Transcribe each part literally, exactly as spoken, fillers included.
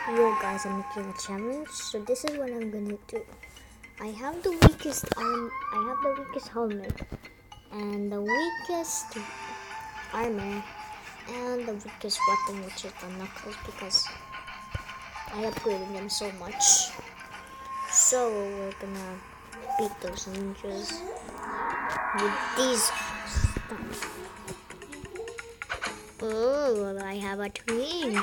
Yo guys, I'm making a challenge. So this is what I'm gonna do. I have the weakest arm. I have the weakest helmet, and the weakest armor, and the weakest weapon, which is the knuckles, because I upgraded them so much. So we're gonna beat those ninjas with these stuff. Oh, I have a twin.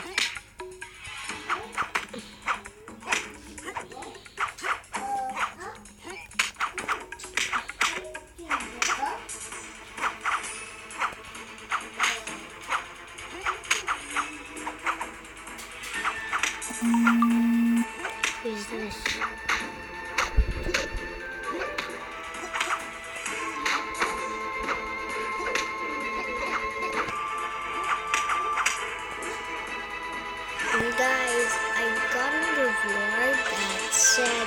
Who's this? And guys, I got a reward that said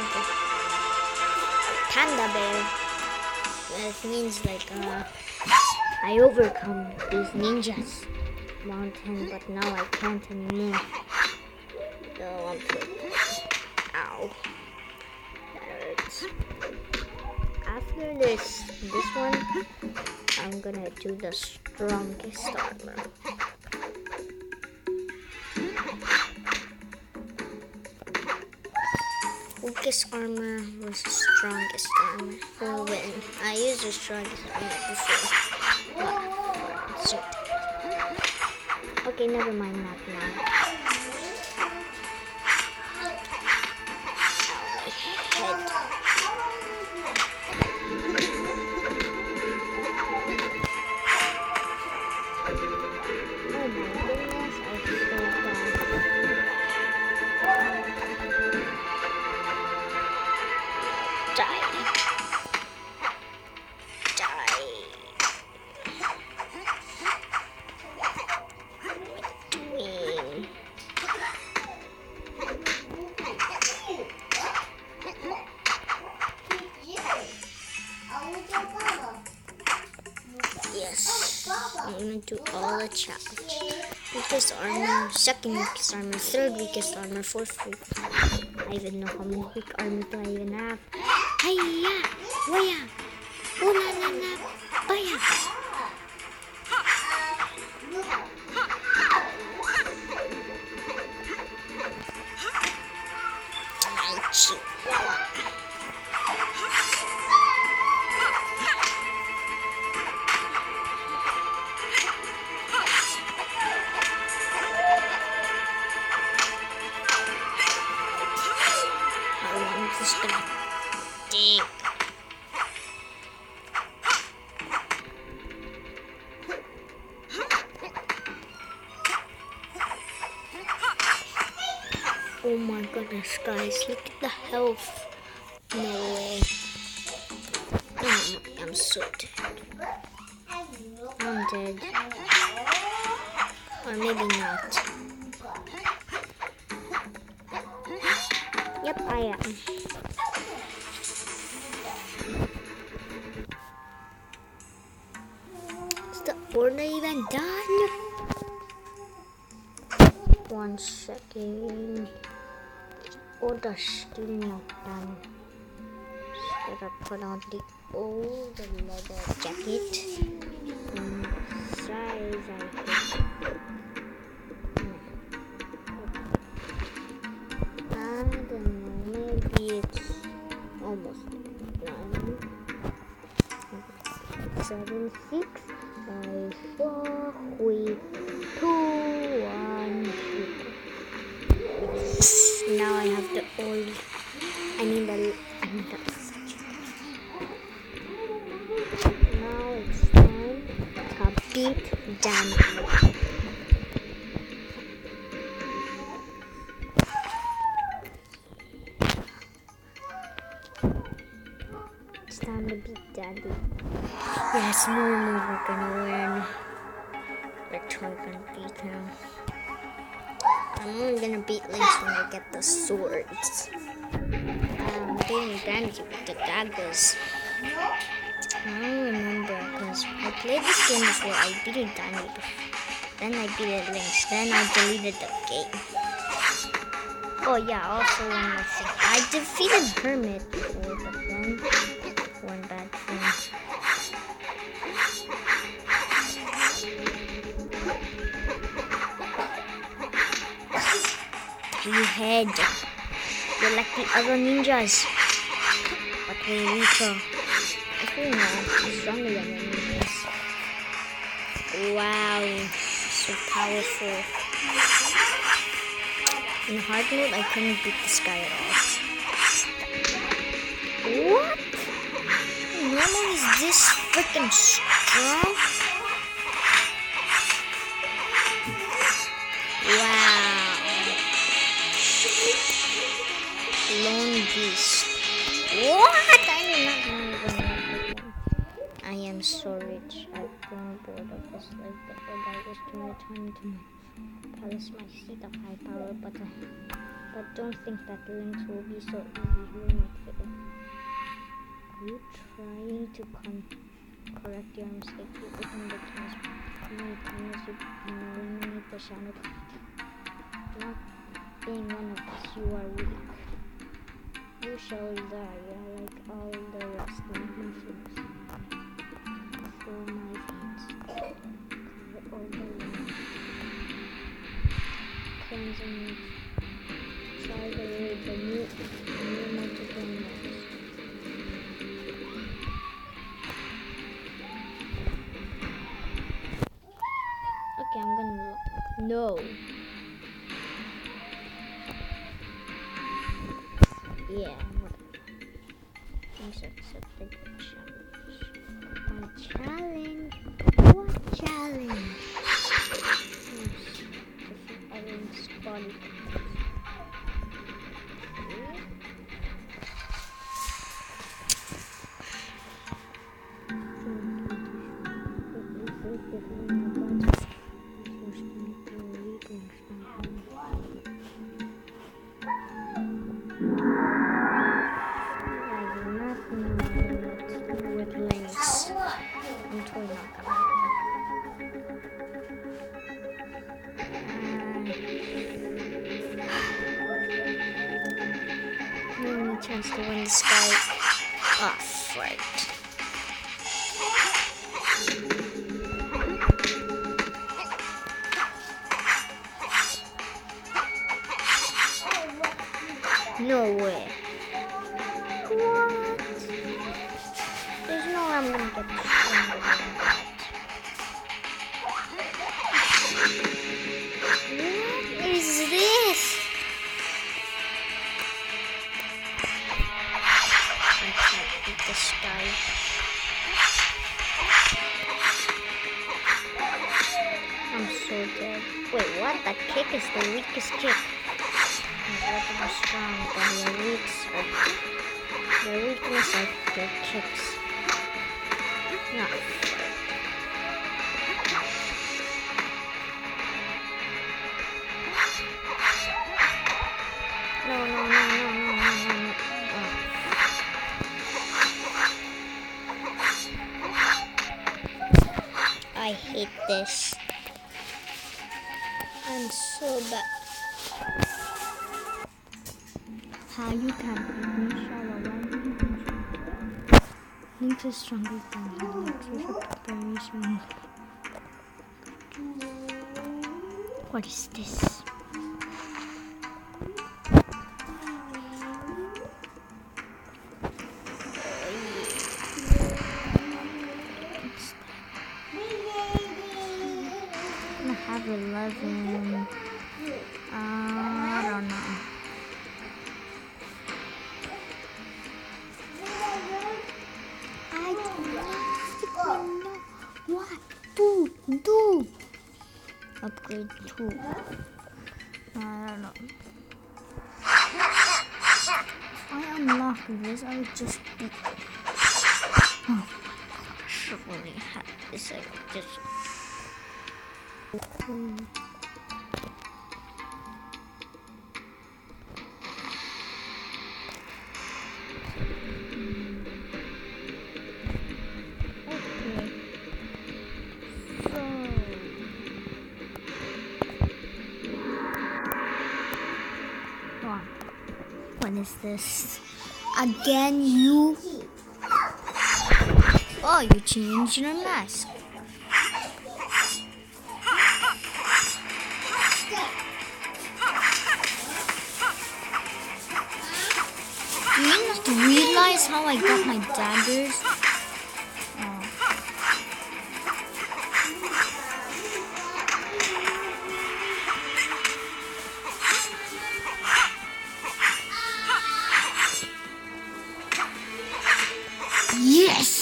Panda Bear. That means like uh, I overcome these ninjas mountain, but now I can't anymore. So I'm ow, that hurts. After this, this one, I'm gonna do the strongest armor. Weakest armor versus strongest armor. Who will win? I used the strongest armor before. But, so, okay, never mind that now. Head. Oh my goodness, I feel bad. Die. Die. Doing. Yes, I'm gonna do all the challenge. Weakest armor, second weakest armor, third weakest armor, fourth weak. I even know how many weak armor do I even have. Hiya! Waya! Oh la la la! Baya! Chihuahua. Just gonna dig. Oh my goodness, guys, look at the health. No way. Oh, I'm so dead. I'm dead. Or maybe not. Yep, I am. Is the order even done? One second. Order still not done. Should I put on the old leather jacket? And size I think. I don't know, maybe it's almost done. Seven, six, five, four, three, two, one, three. Now I have the old. I need the. I need the. Now it's time to beat Danny. It's time to beat Daddy. Yes, normally we're gonna win. But we're gonna beat him. I'm only gonna beat Lynx when I get the swords. I'm beating Danny with the daggers. I don't remember because I played this game before. I beat Danny before. Then I beat Lynx. Then I deleted the game. Oh yeah, also one more thing. I defeated Hermit before, but then one bad thing. You head. You're like the other ninjas. But way weaker. I feel now stronger than the ninjas. Wow. So powerful. In hard mode, I couldn't beat this guy at all. What? Normal is this freaking strong? Wow. Lone beast. What? I did not know you were that one. I am so rich. I've grown bored of this life, but the guy was to return to my palace, my seat of high power, but I, but don't think that links will be so easy. He will not fail. Are you trying to con correct your mistake? You opened the chance many times you eliminate the shadow craft. Not being one of us, you are weak. You shall die, yeah, like all the rest of my friends. For my veins, cover all the land. Cleansing drive away the new, new multiple modes. Okay, I'm gonna look. No. Yeah, whatever. Please accept the challenge. My challenge? What challenge? Defeat Ellen's body. Chance to win this guy off, right? No way. What? There's no way I'm gonna get this stronger than that. What is this? This guy. I'm so dead. Wait, what? That kick is the weakest kick. Relatively strong, but your weaks are your weakness are your kicks. Not fair. No, no, no, no, no, no, no, no. I hate this. I'm so bad. How you can beat me, Shala? Link is stronger than you. Link is very small. What is this? I have eleven. Uh, I don't know. I don't know. What? Do, do. Upgrade two. I don't know. If I unlock this, I would just be. Oh my gosh, if only I had this, I could just. Hmm. on. What is this? Again, you? Oh, you changed your mask. Do you not realize how I got my daggers? Oh. Yes!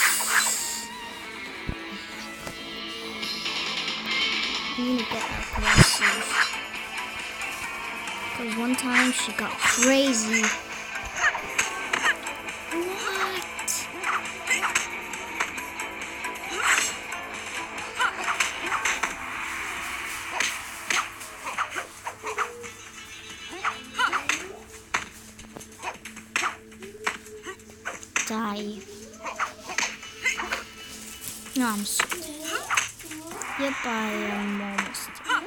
I'm gonna get aggressive. Because one time she got crazy. Die. No, I'm so dead. Yep, I am almost dead.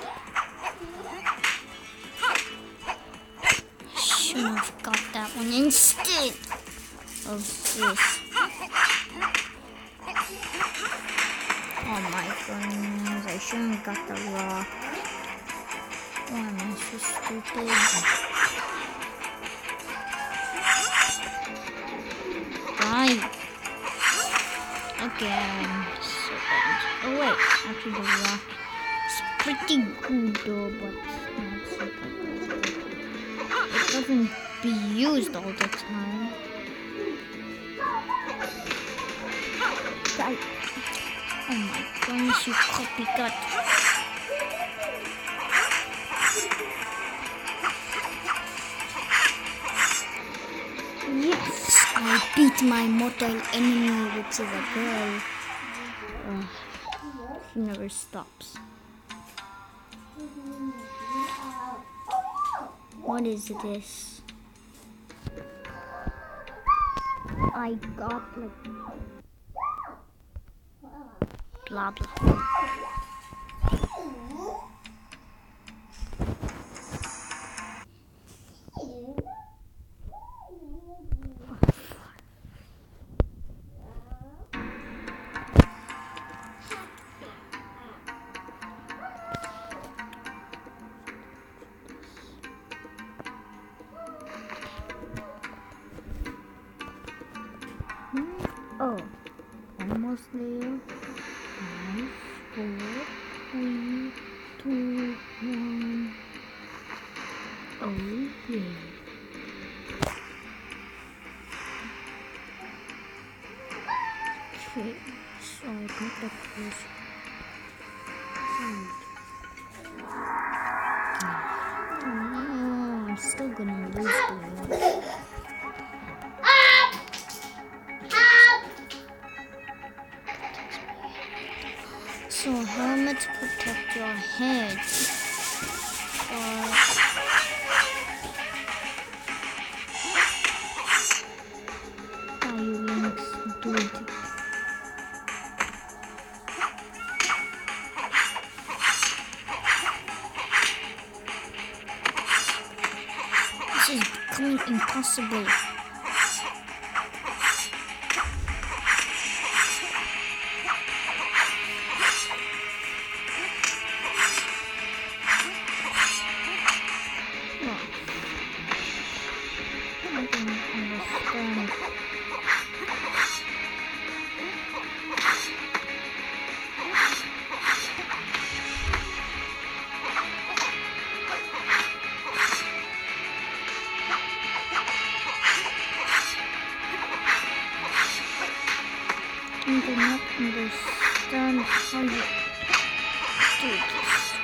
Should have got that one instead of this. Oh my goodness, I shouldn't have got the rock. Why am I so stupid? Die. Again. So bad. Oh wait, actually the rock is pretty good though, but not super good. It doesn't be used all the time. Die. Oh my goodness, you copycat. Yes, I beat my mortal enemy, which is a girl. Uh, she never stops. What is this? I got like blah blah. Oh, almost there. Five, four, three, two, one. Oh yeah. Okay, so I got the first. Oh, I'm still gonna lose the one. So helmets protect your head. Or how you links do it. This is becoming impossible. I don't understand. I do not understand how you do this.